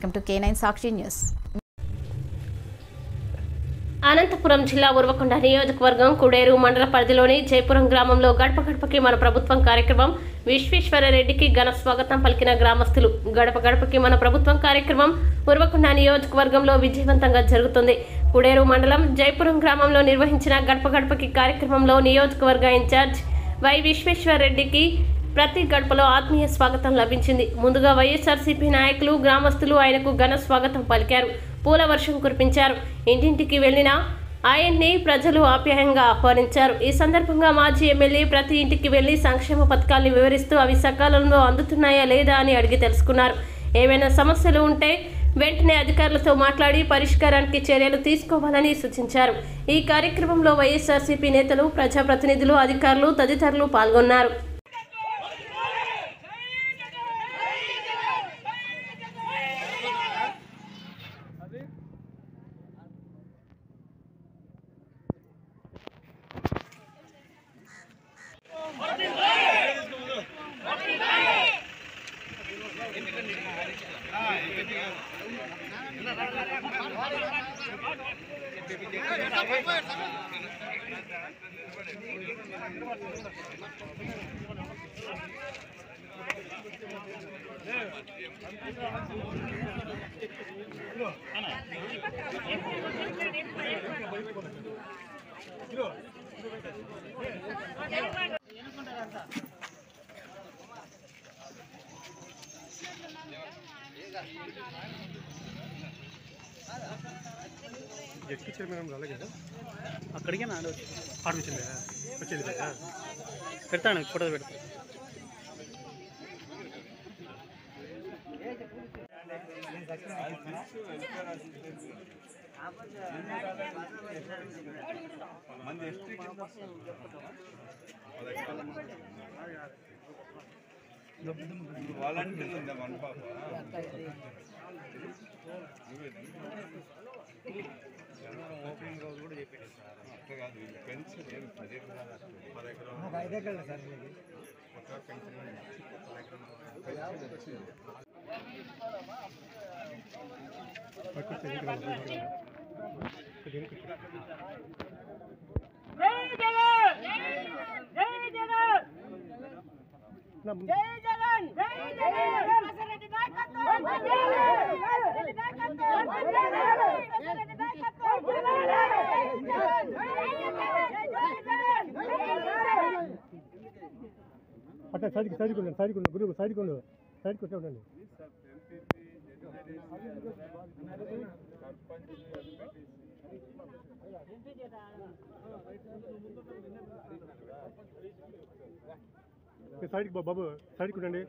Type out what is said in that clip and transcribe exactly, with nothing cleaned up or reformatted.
Welcome to K nine Sakshi news. Anantapuram జిల్లా ఉరవకొండ నియోజకవర్గం కుడేరు మండల పరిధిలోని జయపురం గ్రామంలో గడప గడపకి మన ప్రభుత్వం కార్యక్రమం విశ్వేశ్వరరెడ్డికి ఘన స్వాగతం పలికిన గ్రామస్తులు. గడప గడపకి మన ప్రభుత్వం కార్యక్రమం ఉరవకొండ నియోజకవర్గంలో విజయవంతంగా జరుగుతుంది. కుడేరు మండలం జయపురం గ్రామంలో నిర్వహించిన గడప గడపకి కార్యక్రమంలో నియోజకవర్గ ఇన్ఛార్జ్ వై విశ్వేశ్వరరెడ్డికి ప్రతి గడపలో ఆత్మీయ స్వాగతం లభించింది. ముందుగా వైఎస్ఆర్సీపీ నాయకులు గ్రామస్తులు ఆయనకు ఘన స్వాగతం పలికారు. పూల వర్షం కురిపించారు. ఇంటింటికి వెళ్లిన ఆయన్ని ప్రజలు ఆప్యాయంగా ఆహ్వానించారు. ఈ సందర్భంగా మాజీ ఎమ్మెల్యే ప్రతి ఇంటికి వెళ్లి సంక్షేమ పథకాలను వివరిస్తూ అవి సకాలంలో అందుతున్నాయా లేదా అని అడిగి తెలుసుకున్నారు. ఏమైనా సమస్యలు ఉంటే వెంటనే అధికారులతో మాట్లాడి పరిష్కారానికి చర్యలు తీసుకోవాలని సూచించారు. ఈ కార్యక్రమంలో వైఎస్ఆర్సీపీ నేతలు, ప్రజాప్రతినిధులు, అధికారులు తదితరులు పాల్గొన్నారు. ఎక్కిచ్చారు మేడం అలాగే అక్కడికే నా ఆడిపించింది వచ్చేది పెడతాను ఫోటో పెడతాను. వాలంటీర్లు ఉందా మన పాప ఓపెనింగ్ రోజు కూడా చెప్పాడు సార్. అట్లా కాదు పెన్షన్ ఏమి పది ఎకరాలు ఐదు ఎకరాలు సార్ కొత్త పెన్షన్ అట్లా సైడ్కి సైడ్కి ఉండండి సైడ్కి ఉండండి గురువు సైడ్కి ఉండు సైడ్కి వచ్చే ఉండండి. సైడ్కి బాబు సైడ్కి ఉండండి.